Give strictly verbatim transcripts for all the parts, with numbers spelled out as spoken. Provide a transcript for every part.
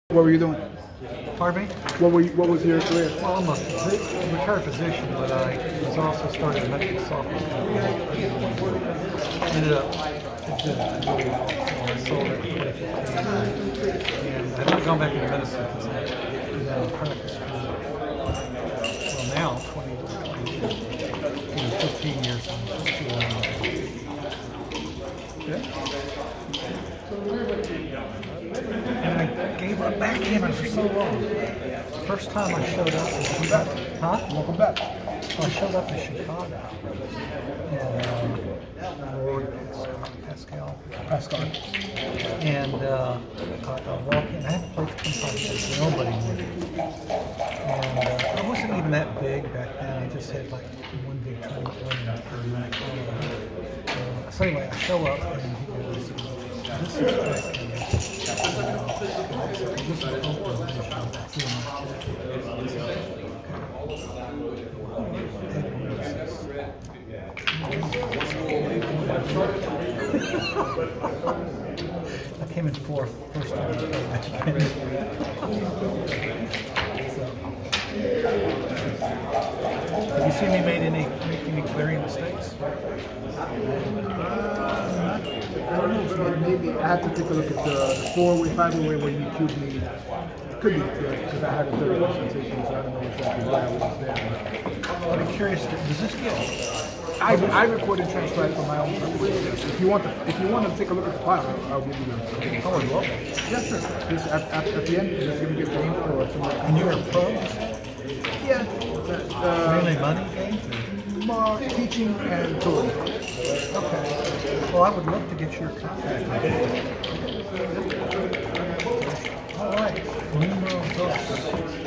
What were you doing? Pardon me? What were you, what was your career? Well, I'm a physi- retired physician, but I was also started a medical software company. Ended up doing really well, so I sold it in twenty fifteen. And I've not gone back into medicine because I did out of practice for, well, now, twenty, twenty years, you know, fifteen years. Yeah. And I gave up backgammon for so long. The first time I showed up, Welcome back. huh? Welcome back. So I showed up in Chicago, and uh, Roy Pascal, Pascal. and uh, I, I walked in. I hadn't played for twenty-five years. Nobody knew. And uh, I wasn't even that big back then. I just had like one big tournament win for my uh, So anyway, I show up, and he goes, "This is great." This is open. I came in fourth, first time. So, have you seen me made any make any glaring mistakes? Uh, I don't know. Maybe I have to take a look at the four-way, five-way where you cubed me. Could be, because I had a third presentation, so I don't know exactly why I was there. I'd be curious. Does this get? I, I recorded transcribed for my own purposes. If you want to, if you want to take a look at the file, I'll, I'll give you the. I would love it. Yeah, sure. This, at, at, at the end, is this going to be a game or something? And you're a pro? Yeah. Uh, Mainly money games? more teaching and touring. Okay. Well, I would love to get your contact. All right. Numero dos.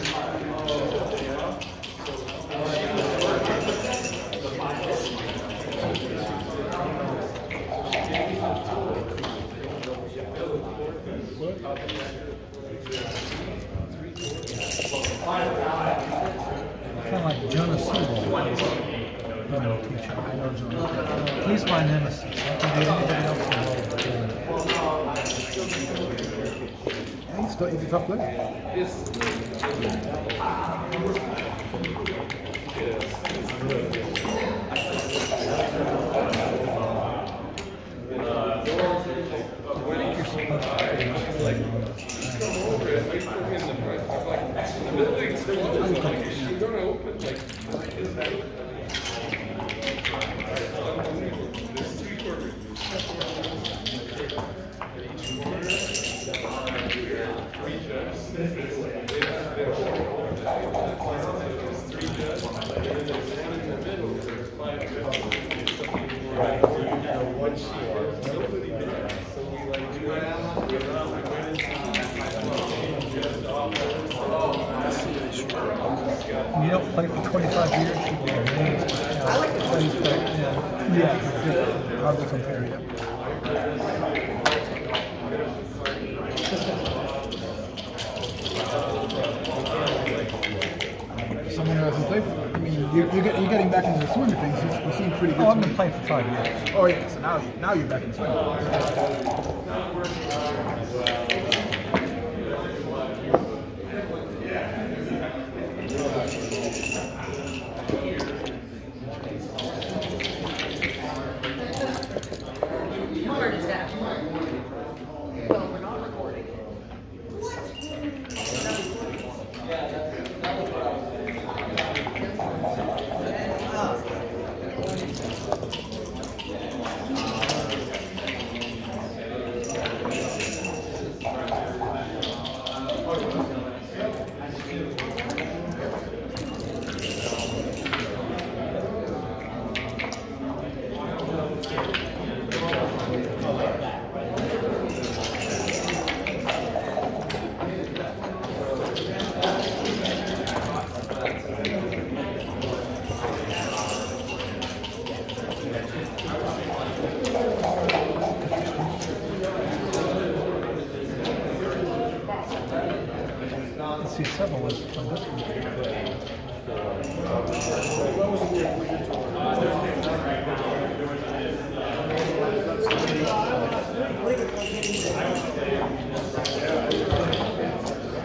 Kind of like Jonah Sewell. You know, teacher. I know Jonah. He's my nemesis. I can do anybody else in the world. Yeah, he's, still, he's a tough player. You don't play for twenty-five years, you'd be amazed. I like to play, but yeah. Yeah, I will compare you. Someone who hasn't played, I mean, you, you're, get, you're getting back into the swing of things. You, you seem pretty good. Oh, I've been playing for five years. Oh yeah, so now, now you're back in the swing. See, seven was on this one.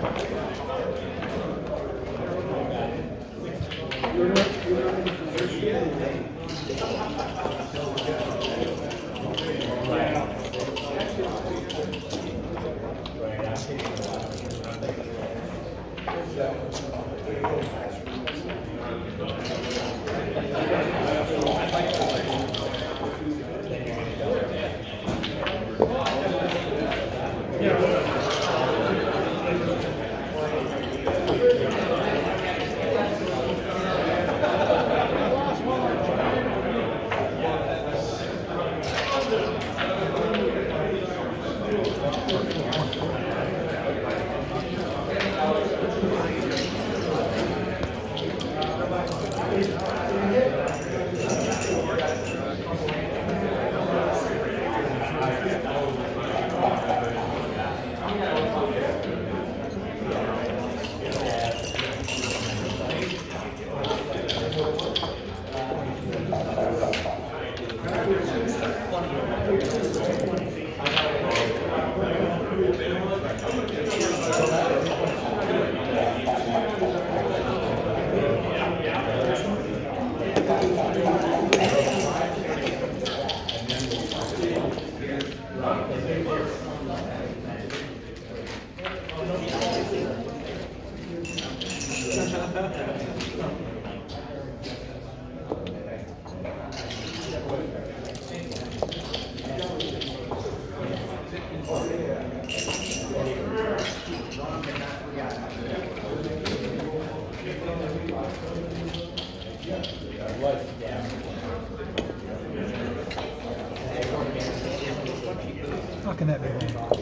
can that be wrong?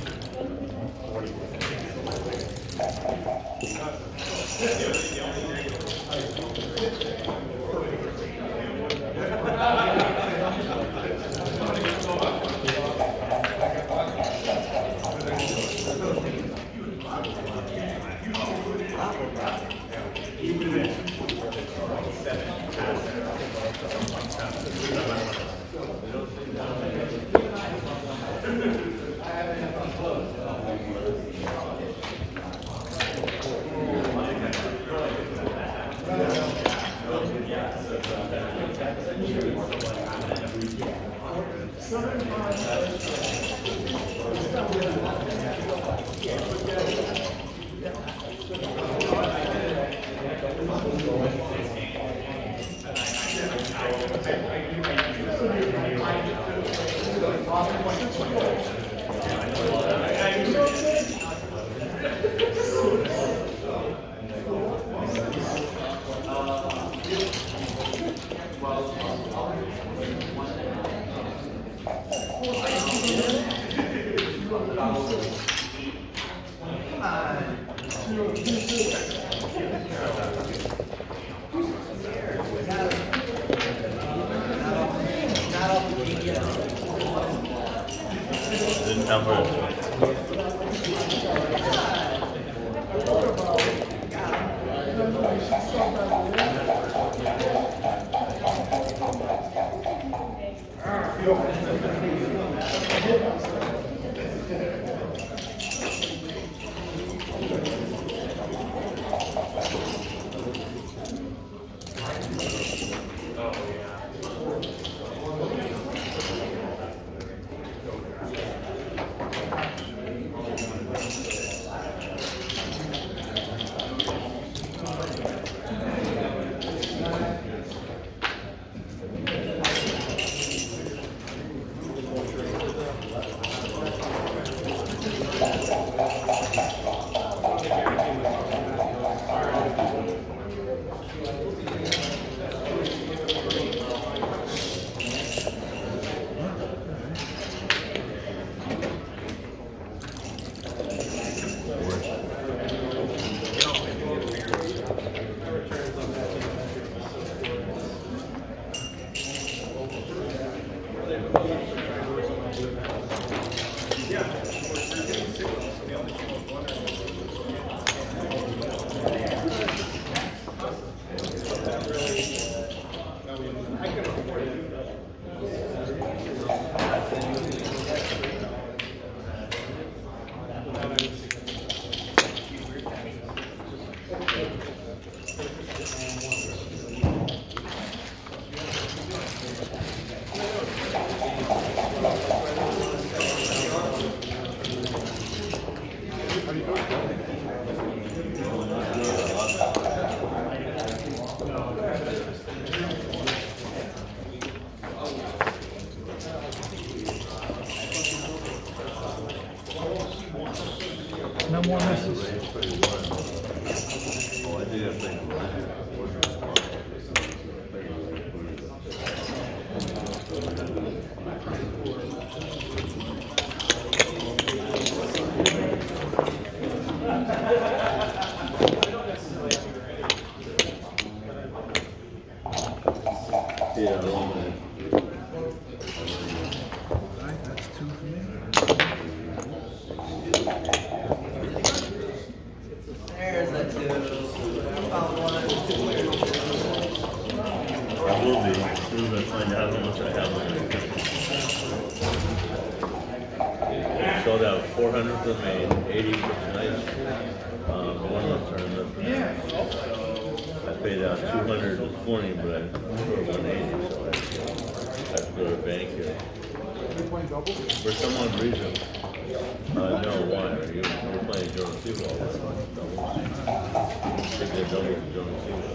Didn't number. No more misses. Oh, I did think. Yeah, long man. Alright, that's two for me. There's a two. Found one. I will be. We're going to find out how much I have on it. Sold out four hundred for Maine, eighty for tonight's um, warm-up tournament. I paid out two hundred this morning, but I scored one eighty, so I have to go to the bank here. For some odd reason, uh, no, why? Are you, you're playing Jordan Seawall, right? Doubles. I think they're doubles with Jordan Seawall.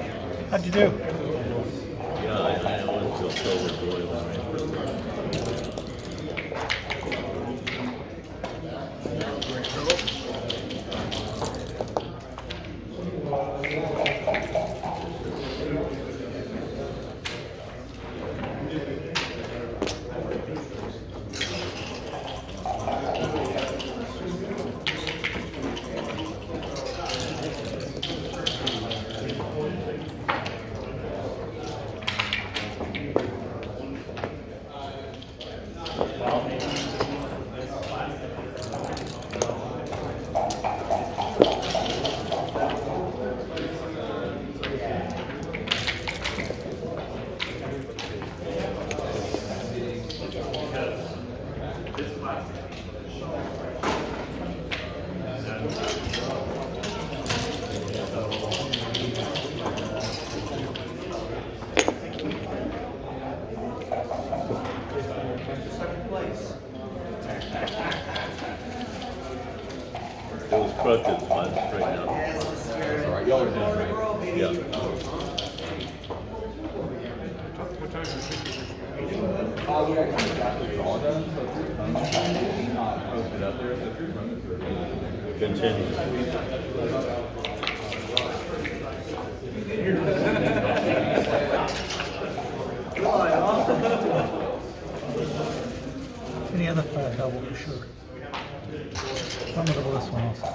How'd you do? Yeah, I, I went to October boy when I first truck is fine right now. That's the spirit. All right, y'all are Part of the world, baby. Yeah. Uh, we actually got the draw done, so if you're coming, it's not posted up there, so if you're running through it. Continue. Any other uh, double for sure. I'm gonna double this one also.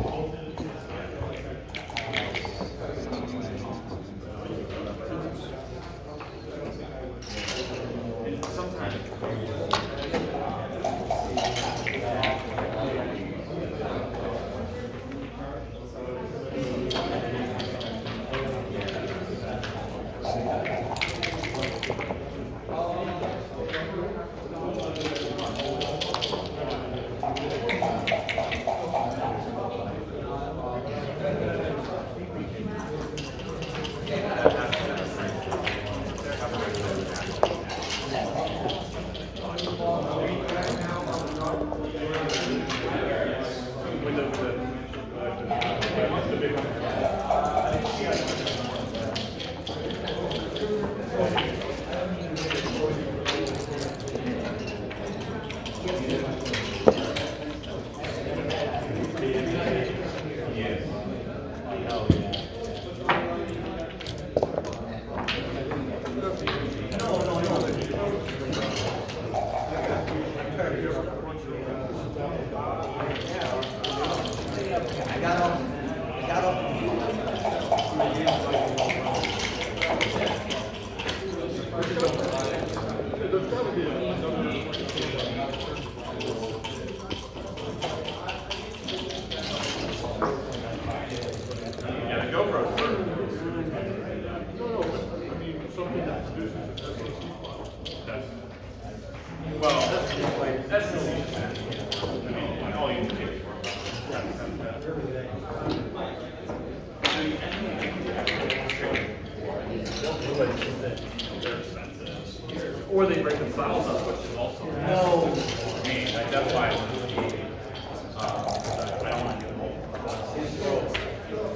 I got off. I got Yeah, the GoPro's perfect. No, no, but I mean, something that produces a S O C file. That's, well, that's, that's the same. I mean, all you can take for that's They're expensive. Or they break the files up, which is also. No. I mean, like, that's why I want to be, uh, I don't want to do the whole process.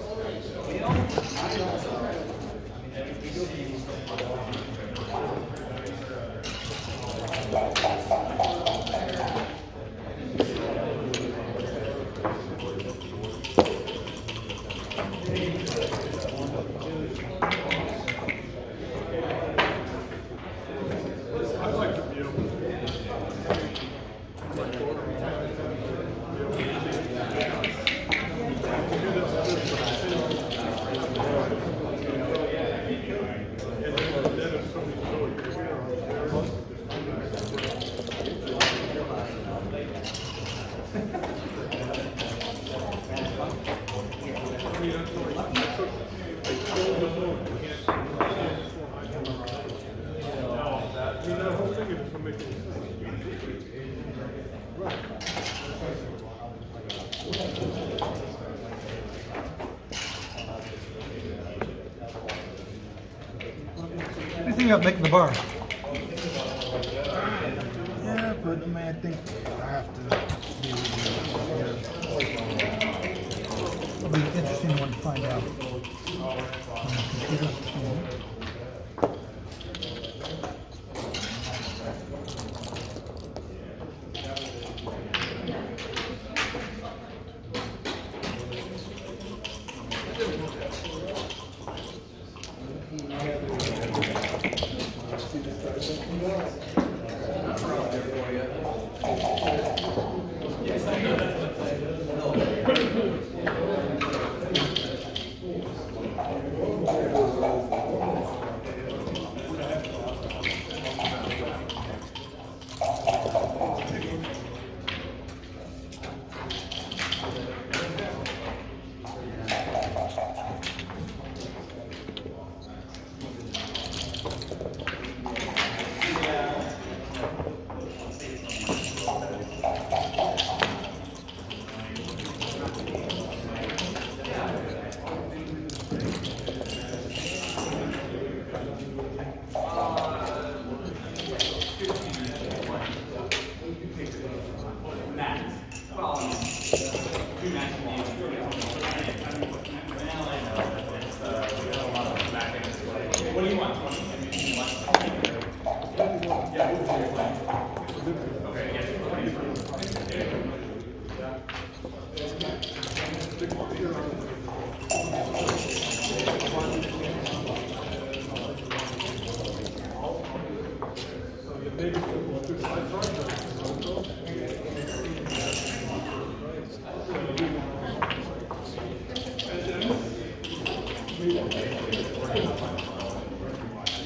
I'd like to be able to. What do you think about making the bar? Yeah, but I mean, I think I have to deal with it. It'll be an interesting one to find out. On the computer. Mhm.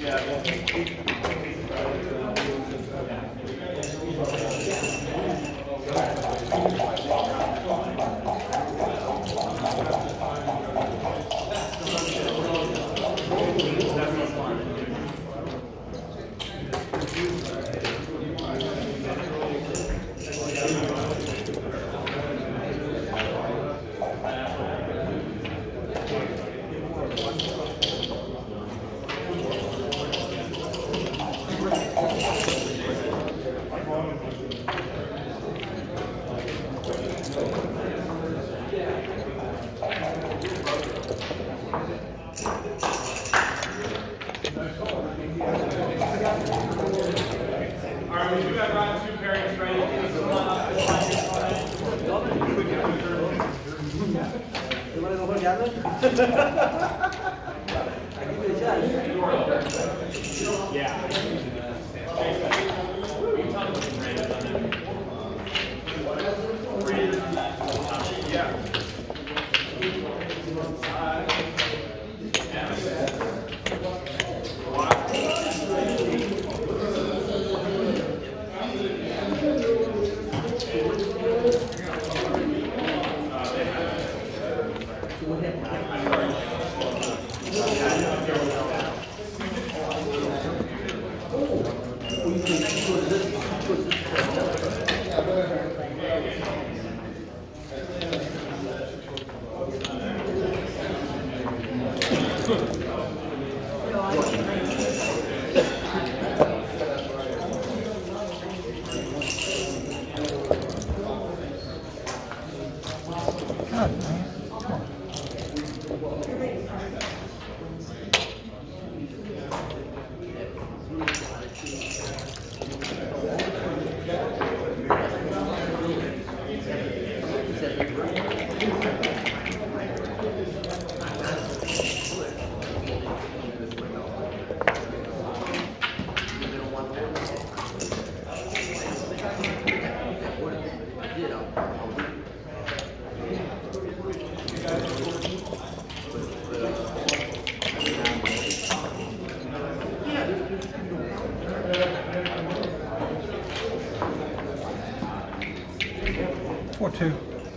Four two.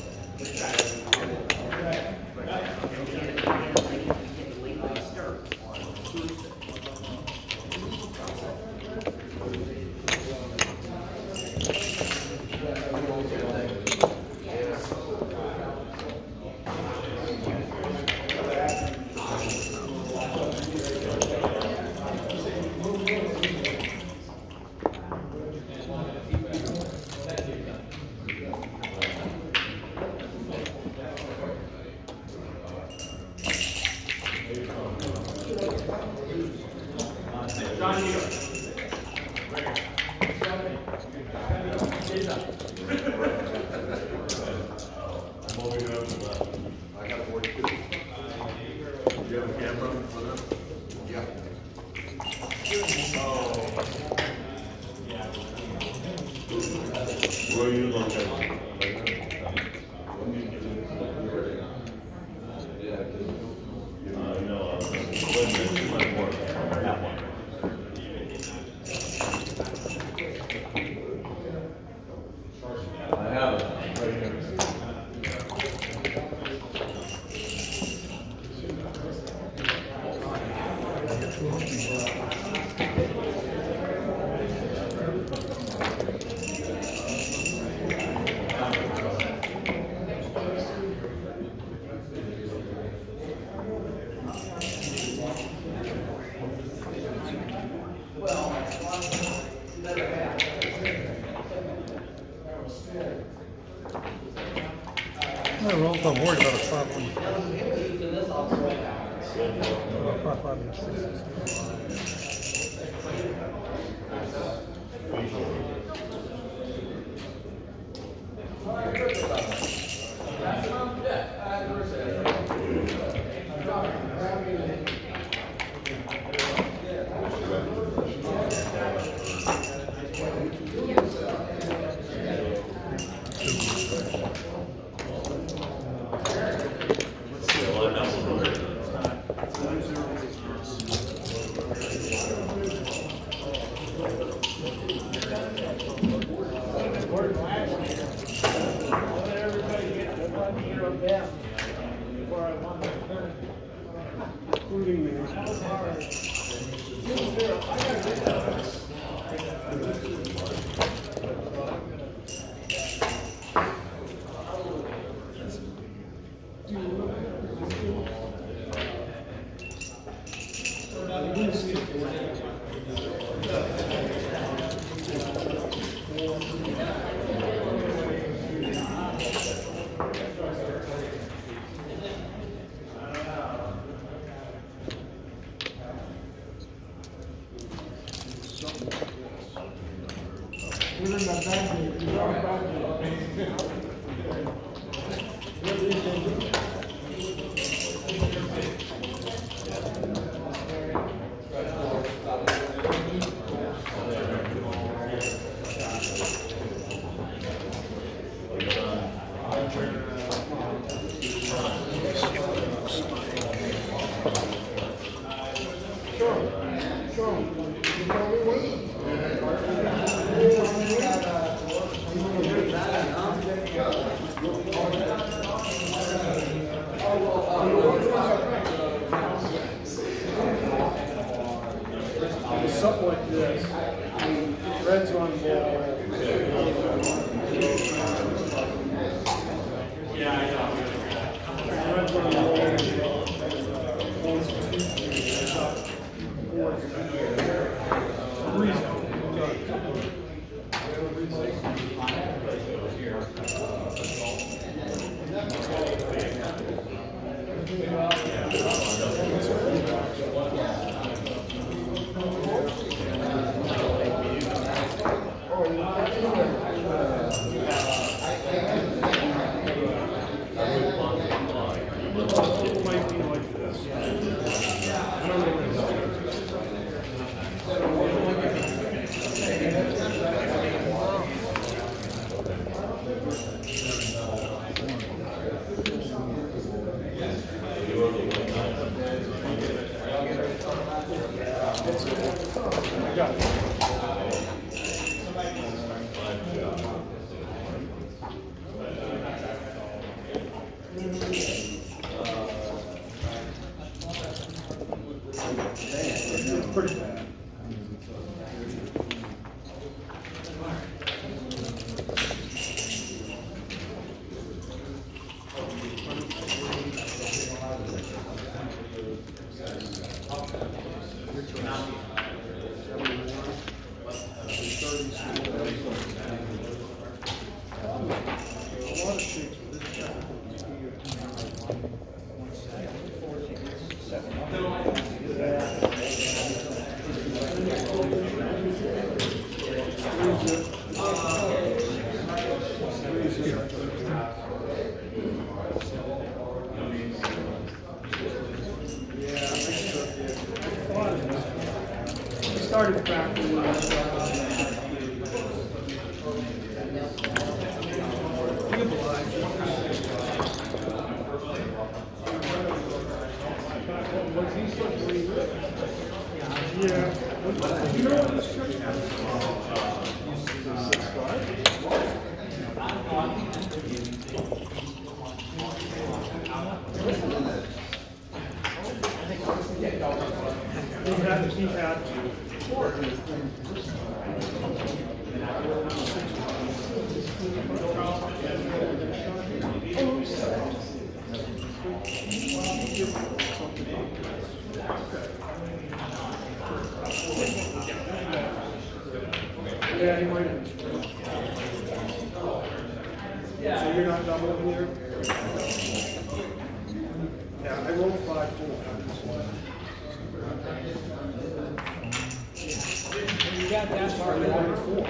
Where are you located? Uh, no, uh, wait a minute, you might work. That one. I have it right here. I rolls I'm worried about a five one. Five five and six. Something like this. Red's on ball. Yeah, I know. Red's on ball. It's pretty bad. Started back when I was, yeah. You know what this church He had, he had Yeah, he might have. So you're not doubling here? Yeah, I rolled five four. You got that far. I rolled four.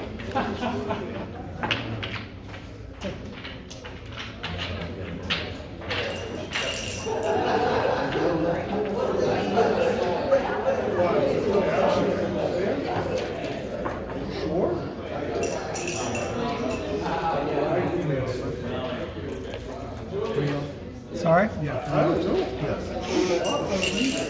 Sorry? Yeah. I don't know. Yes.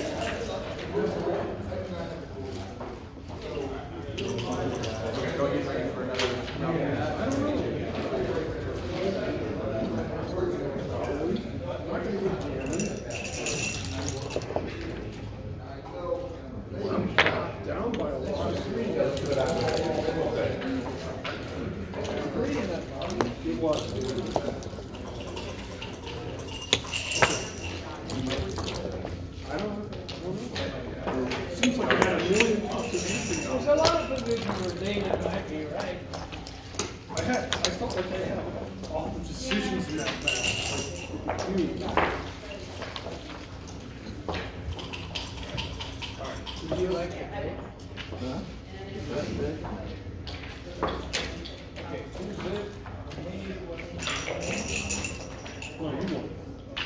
It was. I don't know. Seems like I had a million positions. There's a lot of positions where David might be right. I had, I felt like I had all the decisions in that match. Like, huge. Did you like it? Huh? Okay, who's good? Well, you won.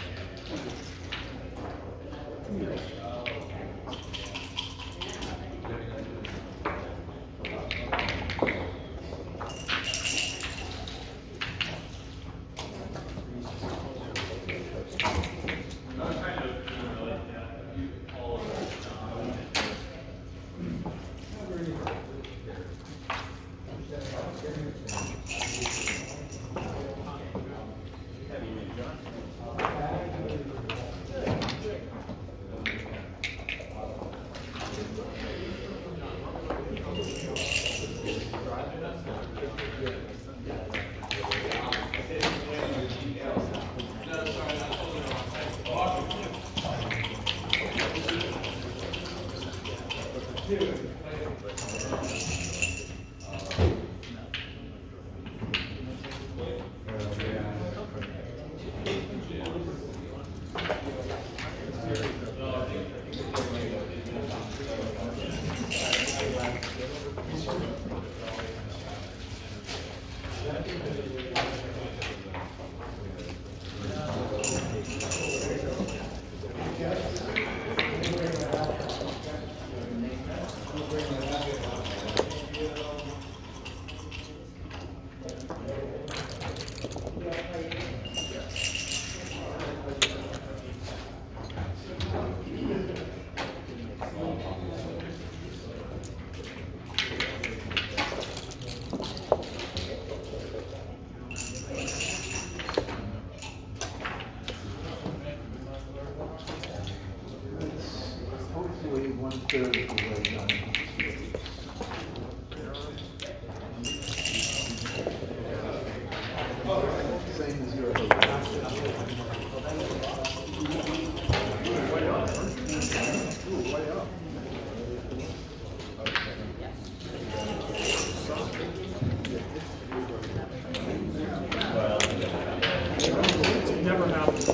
Hopefully one third of the way done. Same as yours. Way up. It's never happened.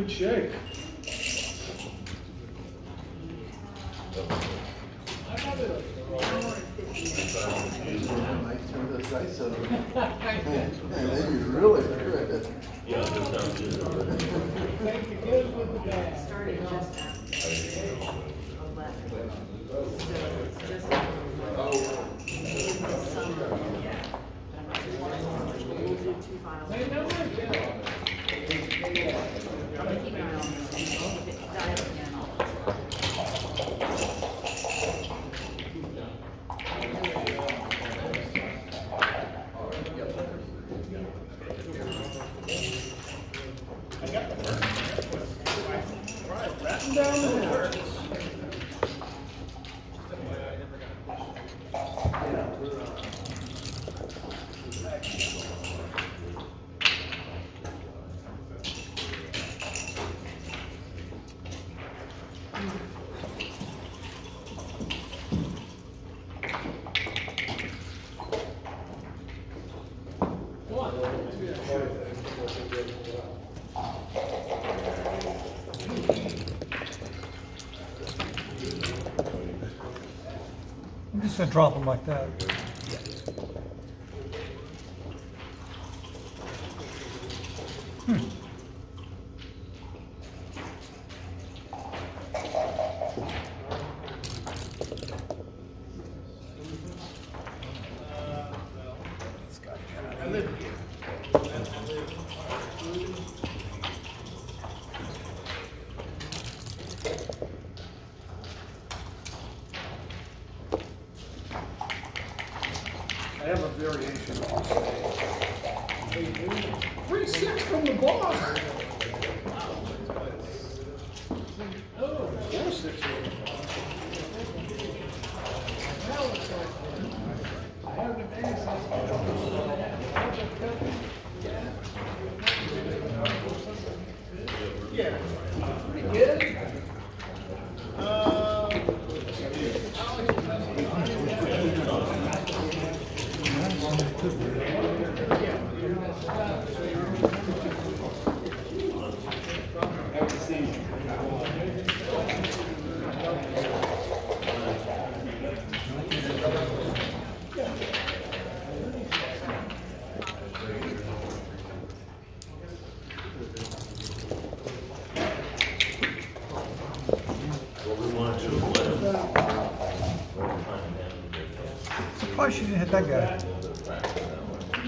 good shape. Really good. Yeah, that sounds good. Thank you, good with the bad. Started just at eleven. So it's just in the summer. Yeah. We'll do two files. Hey, no, yeah. I'm gonna keep an eye on this. If it dies again, I'll. I'm just gonna drop them like that. Hmm. I have a variation also. Three six from the bar. Oh, four six. Yeah, pretty good. Uh, What we want to do is let them. Surprised you didn't hit that guy.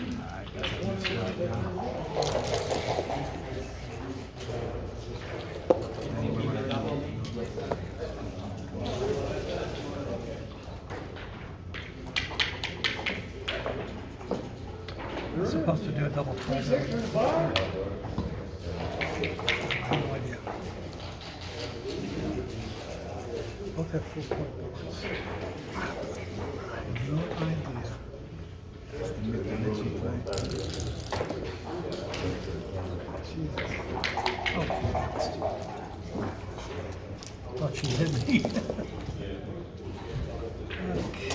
You're supposed to do a double twist. I have no idea. Both have full point boards. No idea. That's the mid that you play. Jesus. Oh, thought she hit me. Okay.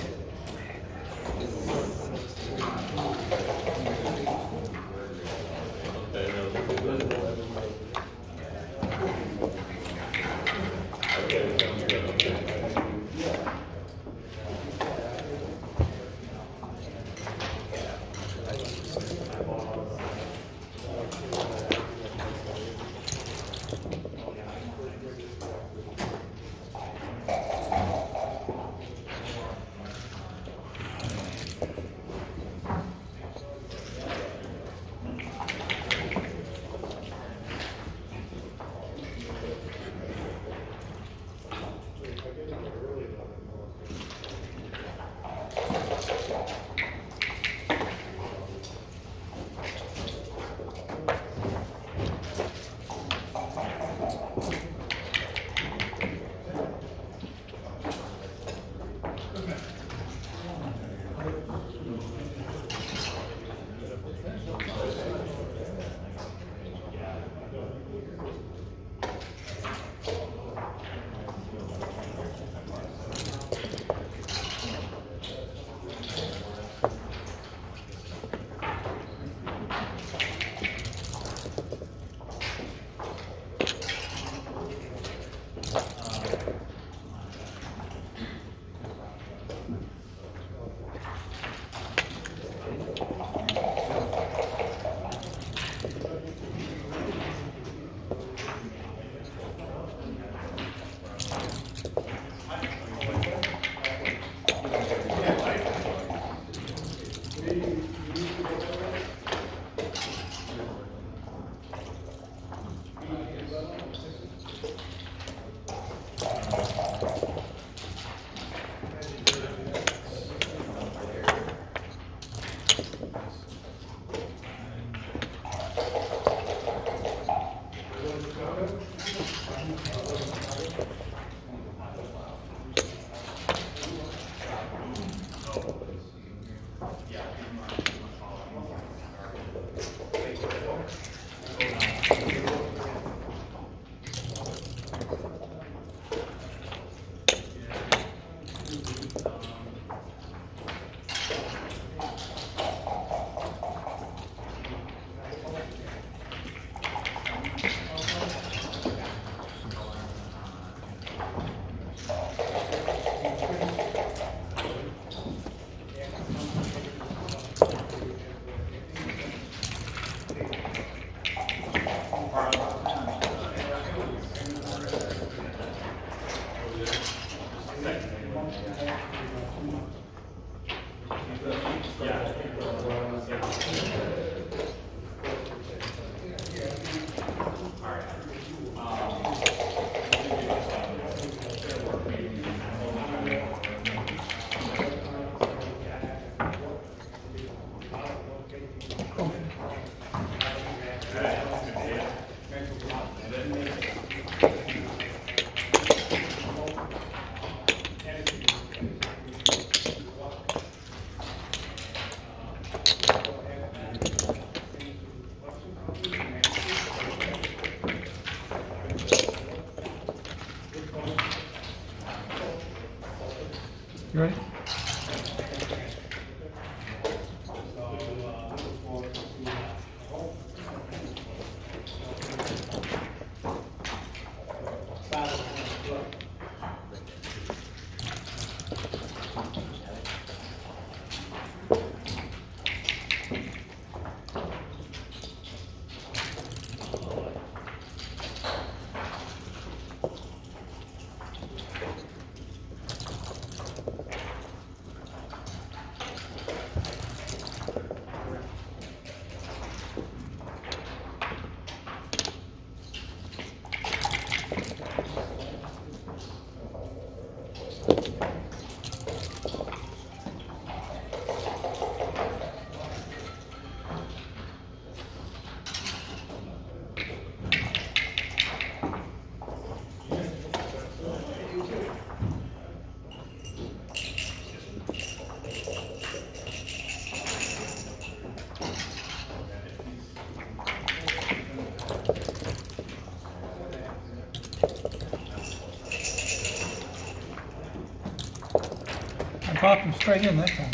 popped him straight in that time.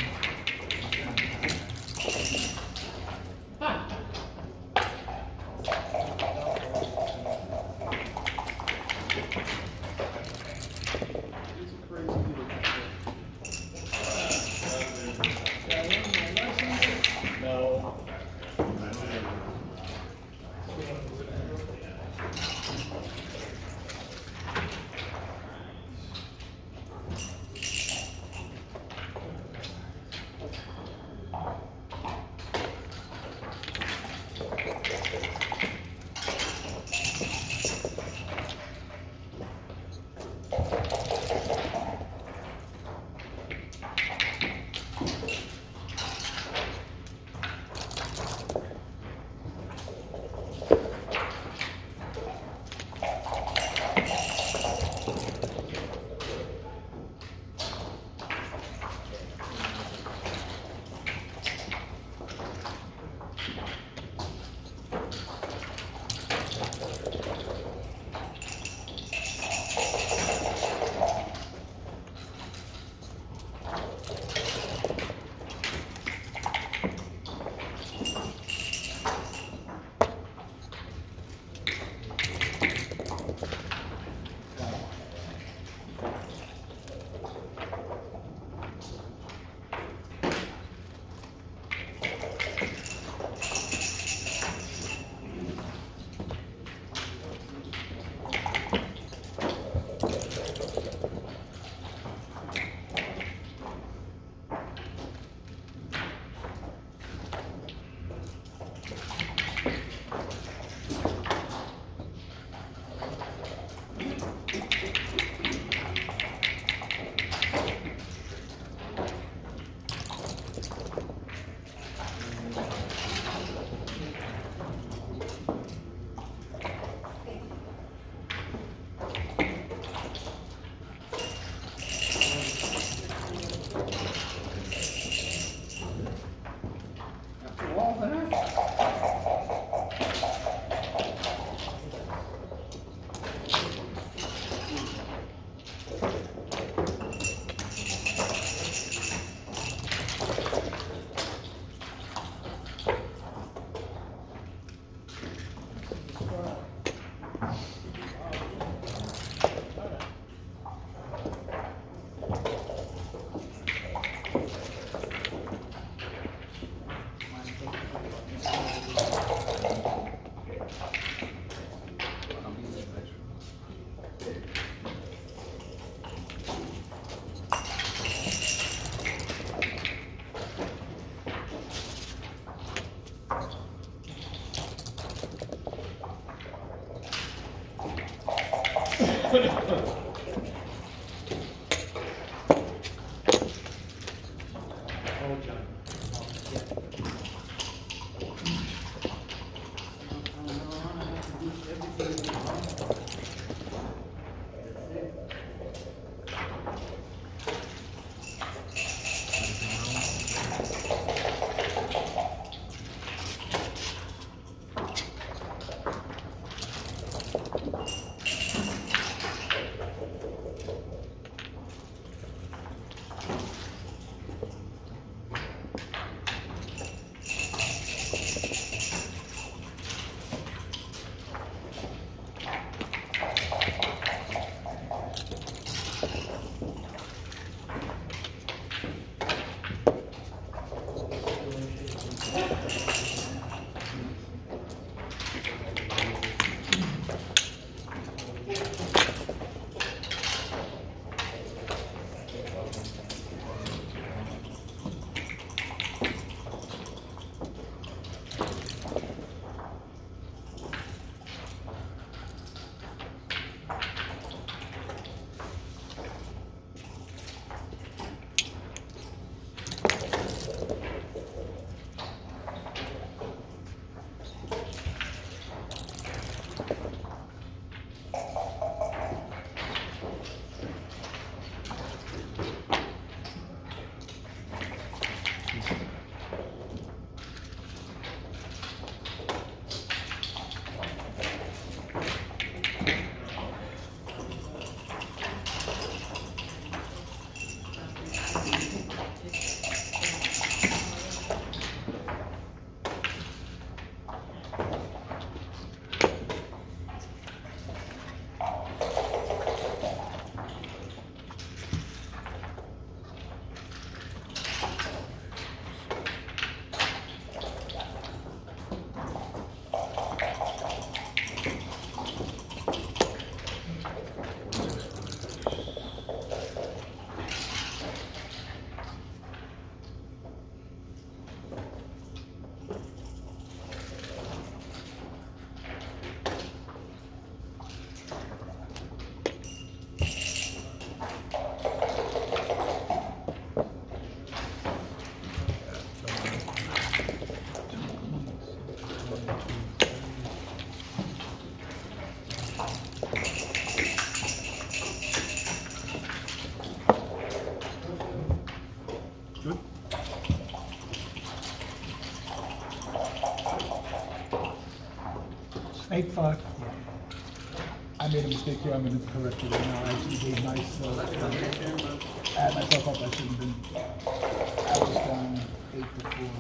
Eight five. I made a mistake here. I'm going to correct it right now. I actually gave nice. Uh, I had myself up. I shouldn't have been. I was down eight to four.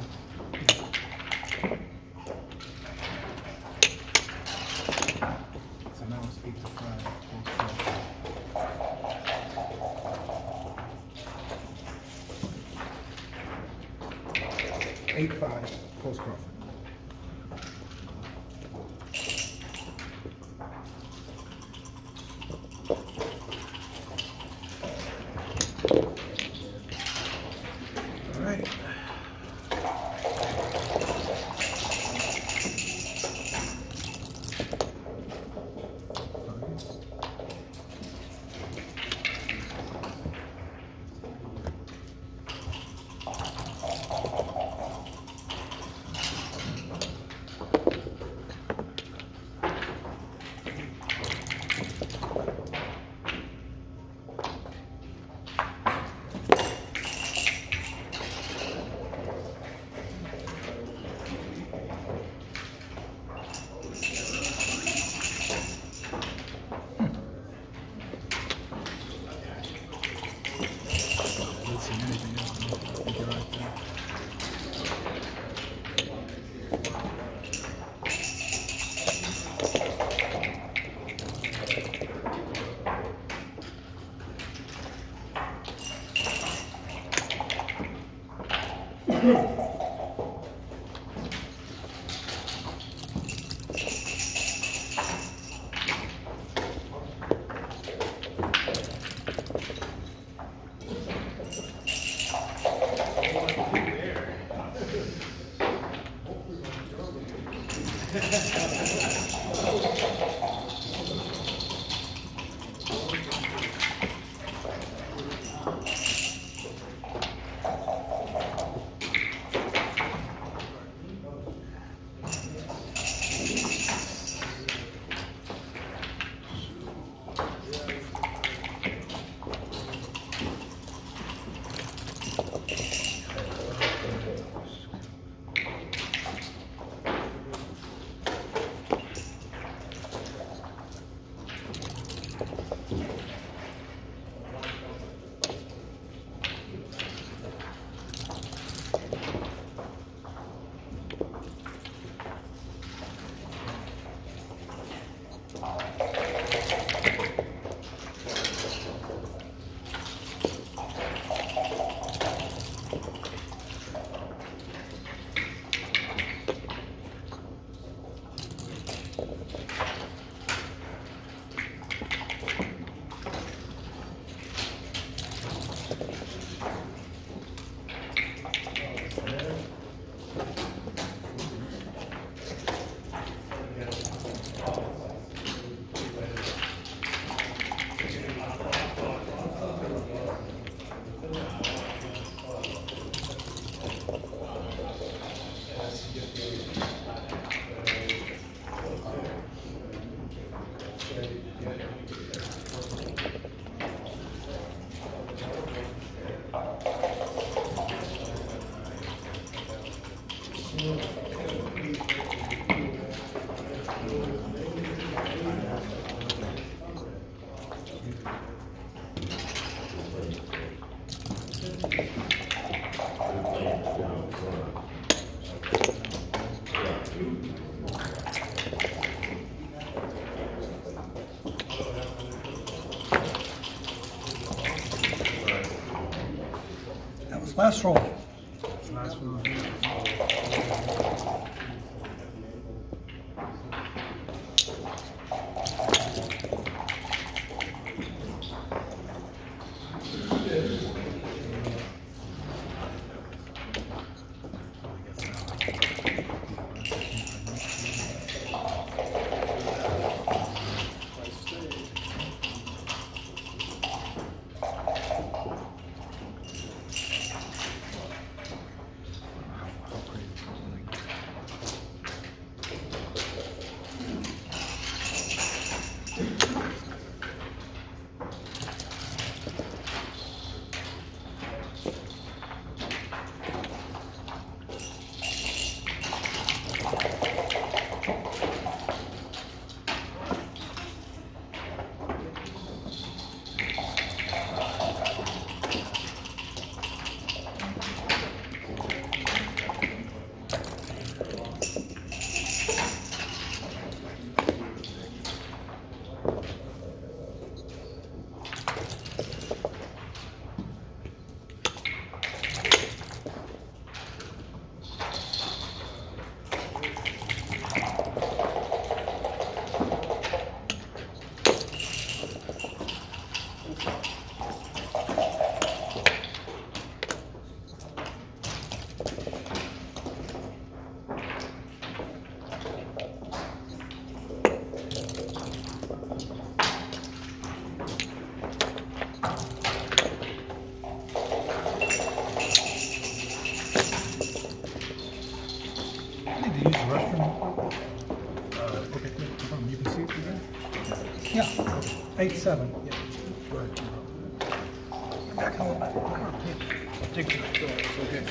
So now it's eight to five. Eight five. Post Crawford. Last roll. Last one. Eight seven. Yeah. Back home. Back home. Take it. Okay.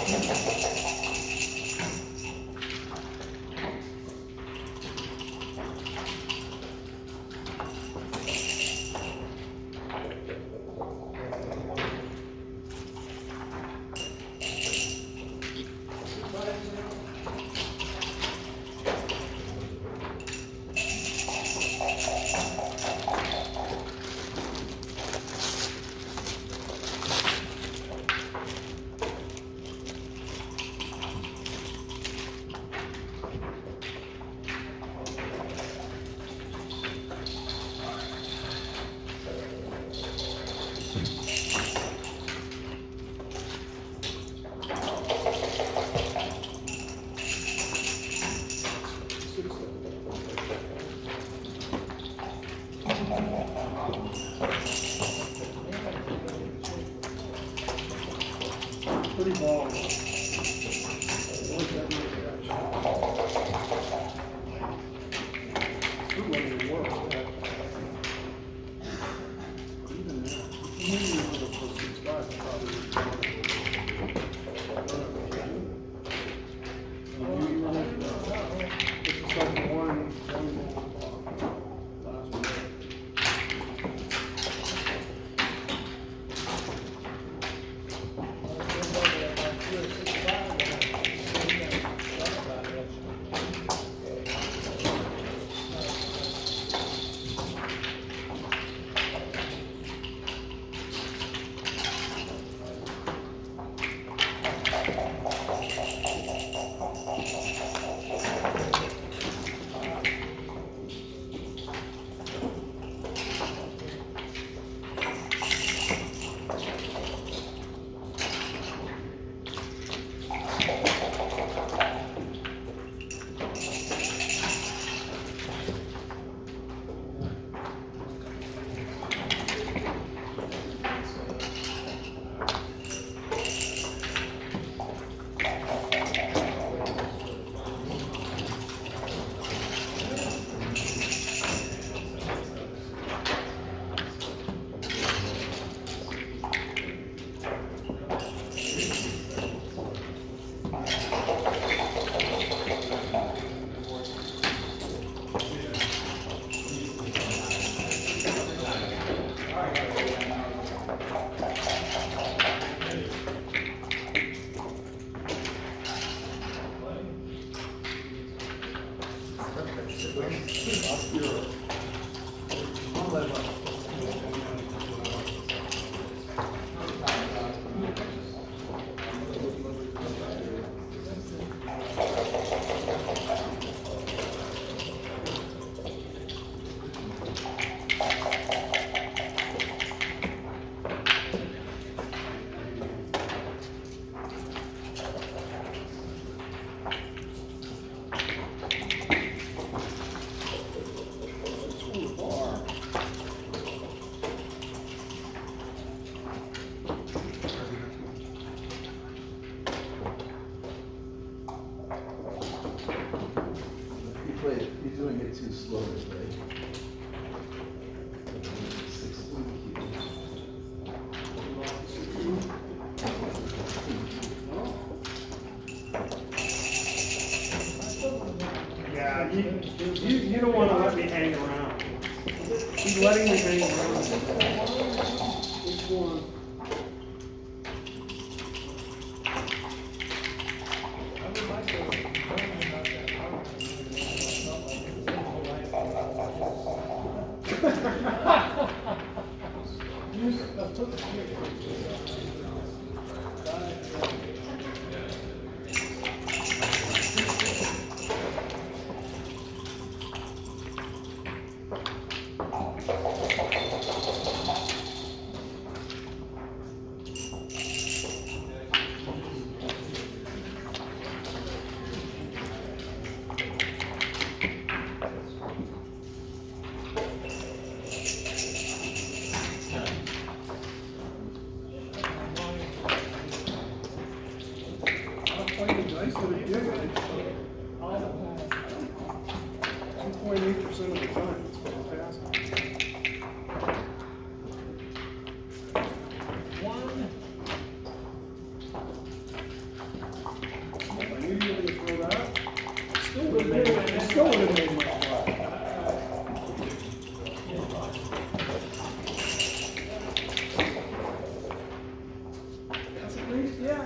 Pretty long. He's doing it too slow today. sixteen Yeah, you, you, you don't want to let me hang around. He's letting me hang around. Which one? two point eight percent of the time, it's fantastic. One. have made, it still would have made my spot. That's at least, yeah.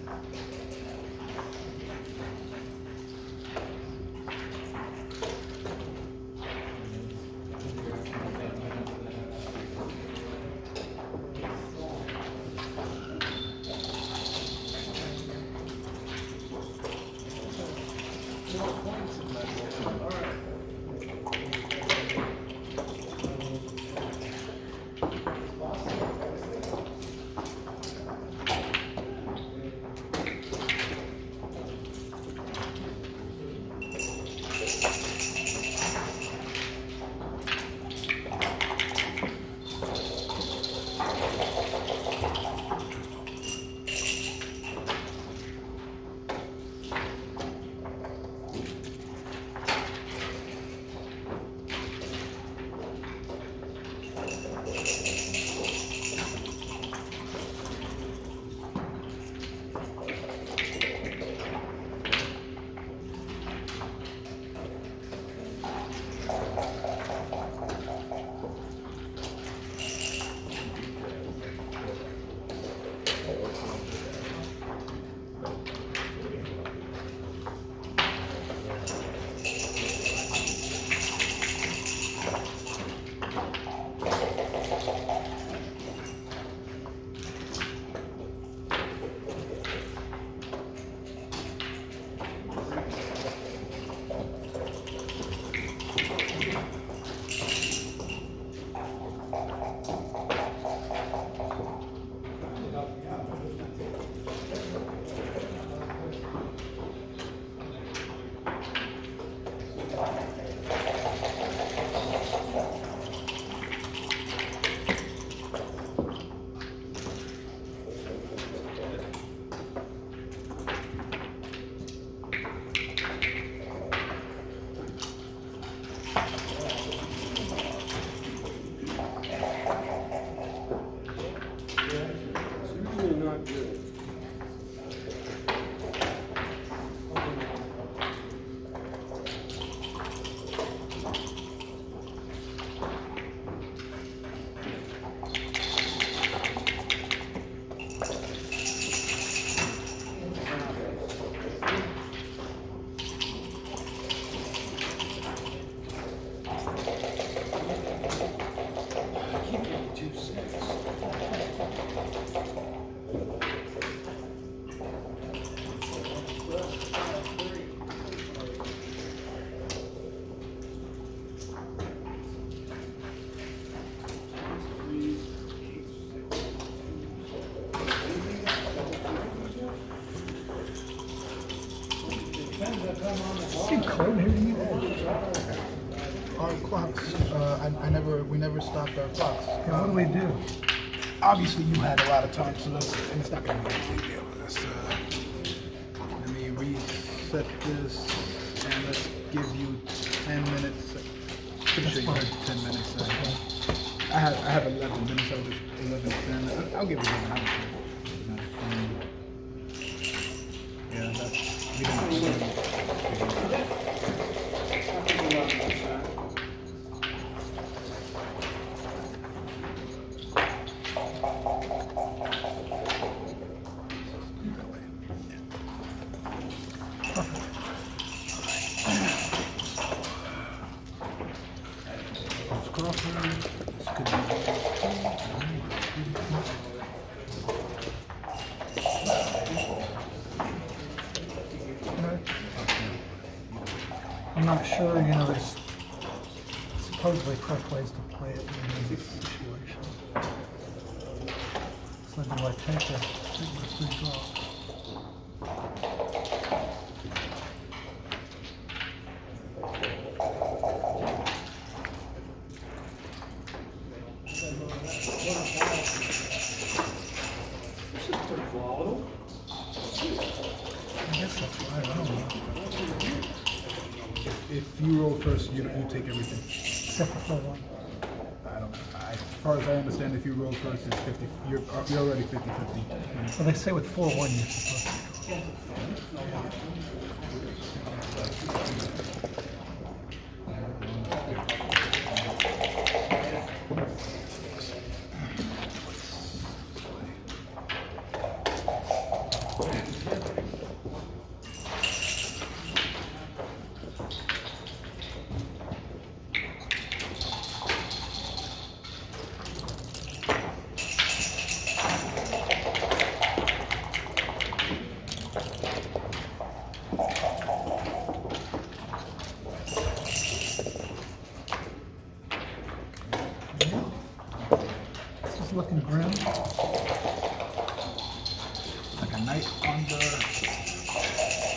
Our clocks, uh, I, I never, we never stopped our clocks. Yeah, what do we do? Obviously, you had a lot of time, so that's, and it's not going to be a big deal. Let's, uh, let me reset this, and let's give you ten minutes. Pretty sure you had ten minutes. Uh, I have, I have eleven minutes. I'll just eleven, ten. I'll give you eleven. I don't care. Um, yeah, that's. We don't. We don't I'm not sure, you know, there's supposedly correct ways to play it in this situation. So do I take a, take the free draw? This is pretty volatile. I guess that's right, I don't know. If you roll first, you you take everything. Except for four one. I don't know. I, as far as I understand, if you roll first, it's fifty. You're you're already fifty fifty. Well, they say with four one you're supposed to draw.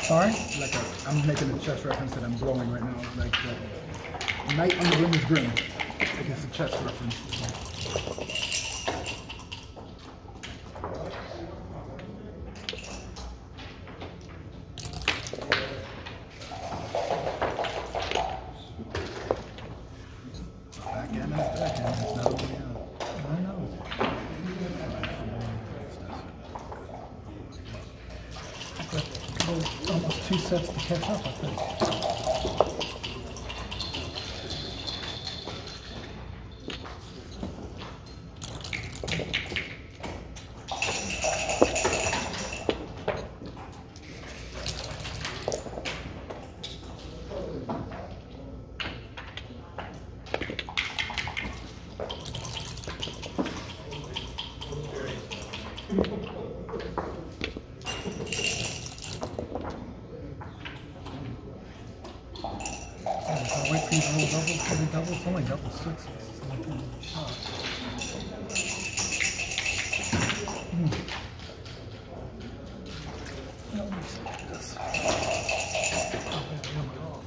Sorry? Like a, I'm making a chess reference that I'm blowing right now. Like uh, Night on the Rim is Grim. Like it's a chess reference. Backgammon is backgammon. It's not okay out. I know. Well, almost two sets to catch up, I think. I'll wait for you to roll doubles, maybe doubles, it's only double sixes. It's only kind of a shot. Hmm. No, let me see this. Oh, baby, I'm off.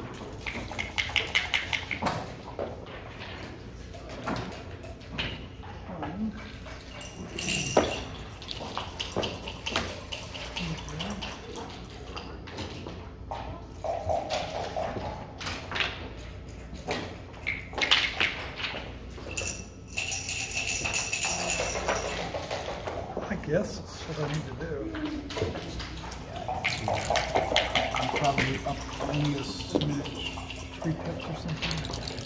One. I guess that's what I need to do. I'm probably up only a smidge, three pips or something.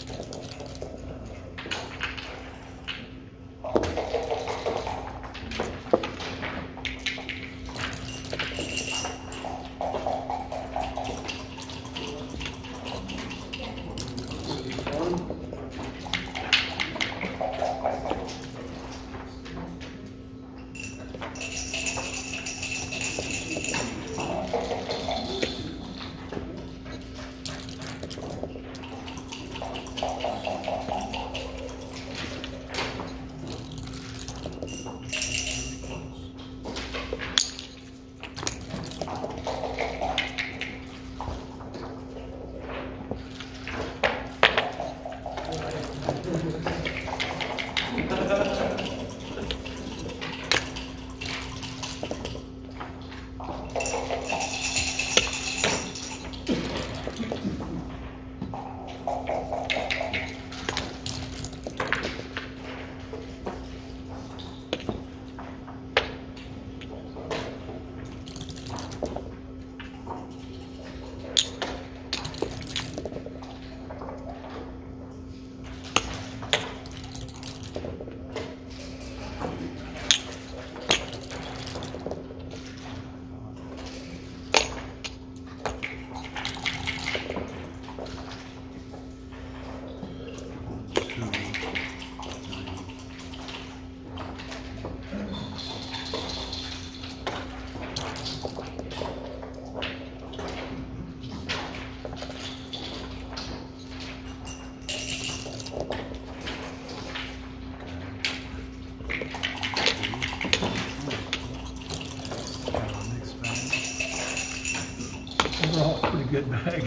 Overall, pretty good bag.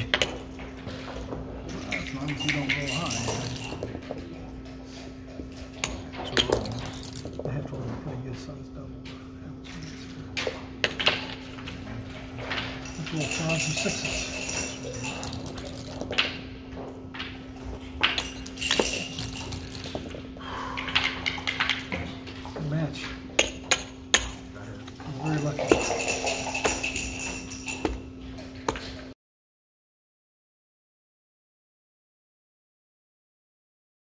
As long as you don't roll high. I have to roll a pretty good size double. Let's roll fives and sixes. Good match. I'm very lucky.